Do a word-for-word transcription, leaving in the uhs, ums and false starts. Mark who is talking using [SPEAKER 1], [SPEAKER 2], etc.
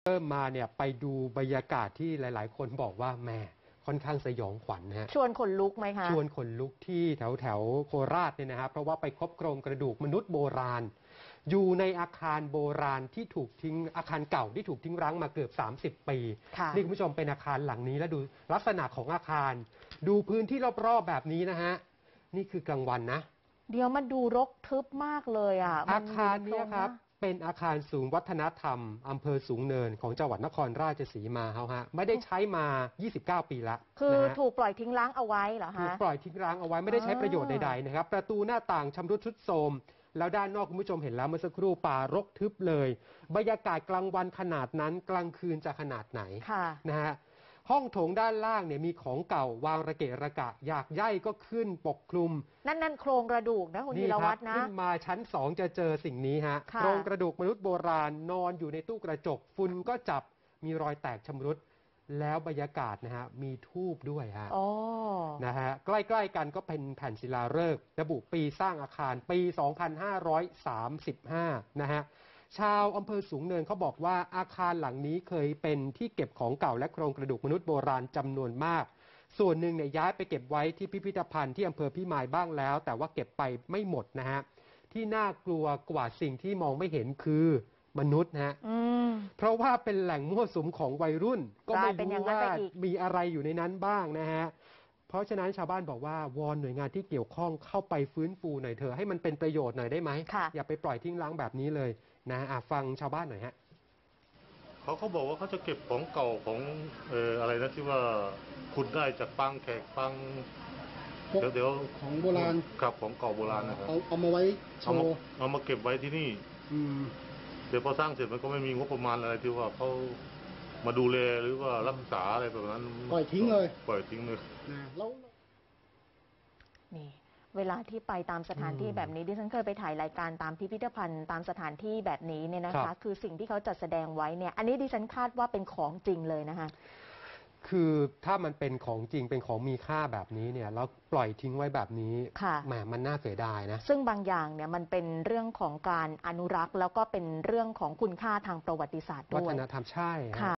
[SPEAKER 1] เริ่มมาเนี่ยไปดูบรรยากาศที่หลายๆ คนบอกว่าแม่ค่อนข้างสยองขวัญนะฮะ
[SPEAKER 2] ชวนขนลุกไหมคะ
[SPEAKER 1] ชวนขนลุกที่แถวแถวโคราชเนี่ยนะครับเพราะว่าไปพบโครงกระดูกมนุษย์โบราณอยู่ในอาคารโบราณที่ถูกทิ้งอาคารเก่าที่ถูกทิ้งร้างมาเกือบสามสิบปีนี่คุณผู้ชมเป็นอาคารหลังนี้แล้วดูลักษณะของอาคารดูพื้นที่รอบๆแบบนี้นะฮะนี่คือกลางวันนะ
[SPEAKER 2] เดี๋ยวมันดูรกทึบมากเลยอ่ะ
[SPEAKER 1] อาคารนี้ครับเป็นอาคารศูนย์วัฒนธรรมอำเภอสูงเนินของจังหวัดนครราชสีมาเขาฮะไม่ได้ใช้มา ยี่สิบเก้า ปีละ
[SPEAKER 2] คือถูกปล่อยทิ้งร้างเอาไว้เหรอฮะ
[SPEAKER 1] ถูกปล่อยทิ้งร้างเอาไว้ไม่ได้ใช้ประโยชน์ใดๆนะครับประตูหน้าต่างชำรุดทรุดโทรมแล้วด้านนอกคุณผู้ชมเห็นแล้วเมื่อสักครู่ป่ารกทึบเลยบรรยากาศกลางวันขนาดนั้นกลางคืนจะขนาดไหนนะฮะห้องโถงด้านล่างเนี่ยมีของเก่าวางระเกะระกะอยากใยก็ขึ้นปกคลุม
[SPEAKER 2] นั่นนั่นโครงกระดูกนะคุณธีรวัฒน์นะ
[SPEAKER 1] ขึ้นมาชั้นสองจะเจอสิ่งนี้ฮะโครงกระดูกมนุษย์โบราณนอนอยู่ในตู้กระจกฝุ่นก็จับมีรอยแตกชำรุดแล้วบรรยากาศนะฮะมีทูบด้วยฮะนะฮะใกล้ๆกันก็เป็นแผ่นศิลาฤกษ์ระบุปีสร้างอาคารปี สองพันห้าร้อยสามสิบห้า นะฮะชาวอำเภอสูงเนินเขาบอกว่าอาคารหลังนี้เคยเป็นที่เก็บของเก่าและโครงกระดูกมนุษย์โบราณจำนวนมากส่วนหนึ่งเนี่ยย้ายไปเก็บไว้ที่พิพิธภัณฑ์ที่อำเภอพิมายบ้างแล้วแต่ว่าเก็บไปไม่หมดนะฮะที่น่ากลัวกว่าสิ่งที่มองไม่เห็นคือมนุษย์นะฮะเพราะว่าเป็นแหล่งมั่วสุมของวัยรุ่นก็ไม่รู้ว่ามีอะไรอยู่ในนั้นบ้างนะฮะเพราะฉะนั้นชาวบ้านบอกว่าวอนหน่วยงานที่เกี่ยวข้องเข้าไปฟื้นฟูหน่อยเถอะให้มันเป็นประโยชน์หน่อยได้ไหมอย่าไปปล่อยทิ้งร้างแบบนี้เลยนะอ่ะฟังชาวบ้านหน่อยฮะ
[SPEAKER 3] เขาเขาบอกว่าเขาจะเก็บของเก่าของเอ่ออะไรนะที่ว่าขุดได้จากปังแขกปังเดี๋ยวเดี๋ยว
[SPEAKER 4] ของโบราณ
[SPEAKER 3] ครับของเก่าโบราณนะครับ
[SPEAKER 4] เอาเอามาไว้โชว์
[SPEAKER 3] เอามาเก็บไว้ที่นี่เดี๋ยวพอสร้างเสร็จมันก็ไม่มีงบประมาณอะไรที่ว่าเขามาดูแลหรือว่ารักษาอะไรแบบนั้น
[SPEAKER 4] ปล่อยทิ้งเลย
[SPEAKER 3] ปล่อยทิ้งเลย
[SPEAKER 4] แล้ว
[SPEAKER 2] นี่เวลาที่ไปตามสถานที่แบบนี้ดิฉันเคยไปถ่ายรายการตามพิพิธภัณฑ์ตามสถานที่แบบนี้เนี่ยนะคะคือสิ่งที่เขาจัดแสดงไว้เนี่ยอันนี้ดิฉันคาดว่าเป็นของจริงเลยนะคะ
[SPEAKER 1] คือถ้ามันเป็นของจริงเป็นของมีค่าแบบนี้เนี่ยแล้วปล่อยทิ้งไว้แบบนี้แหมมันน่าเสียดายนะ
[SPEAKER 2] ซึ่งบางอย่างเนี่ยมันเป็นเรื่องของการอนุรักษ์แล้วก็เป็นเรื่องของคุณค่าทางประวัติศาสตร์ด้วย
[SPEAKER 1] วัฒนธรรมใช่